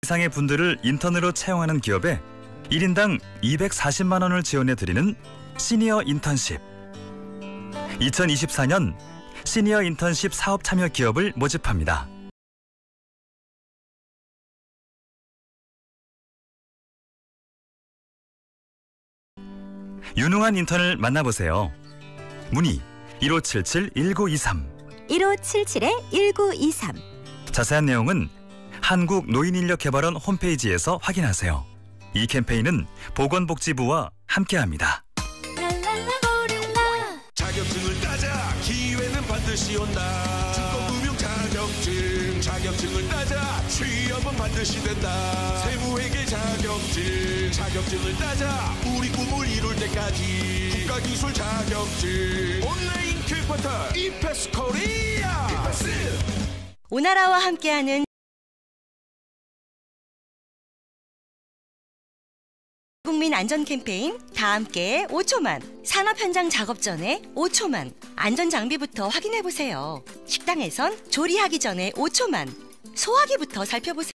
이상의 분들을 인턴으로 채용하는 기업에 1인당 240만 원을 지원해드리는 시니어 인턴십. 2024년 시니어 인턴십 사업 참여 기업을 모집합니다. 유능한 인턴을 만나보세요. 문의 1577-1923 1577-1923. 자세한 내용은 한국노인인력개발원 홈페이지에서 확인하세요. 이 캠페인은 보건복지부와 함께합니다. 자격증을 따자. 기회는 반드시 온다. 주권금융 자격증. 자격증을 따자. 취업은 반드시 된다. 세무회계 자격증. 자격증을 따자. 우리 꿈을 이룰 때까지. 국가기술 자격증. 온라인 큐포털 이패스 코리아. 오나라와 함께하는 국민 안전 캠페인 다 함께 5초만. 산업 현장 작업 전에 5초만. 안전 장비부터 확인해 보세요. 식당에선 조리하기 전에 5초만. 소화기부터 살펴보세요.